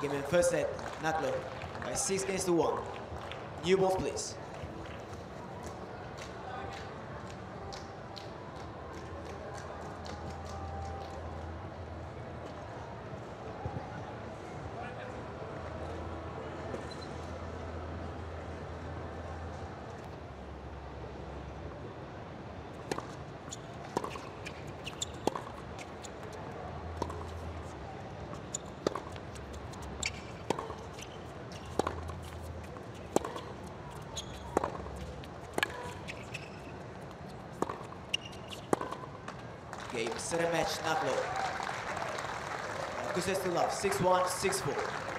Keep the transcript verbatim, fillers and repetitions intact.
Game in first set, Naklo by six games to one. New balls, please. Game, set and match, Naklo. Good sets to love, six one, six four.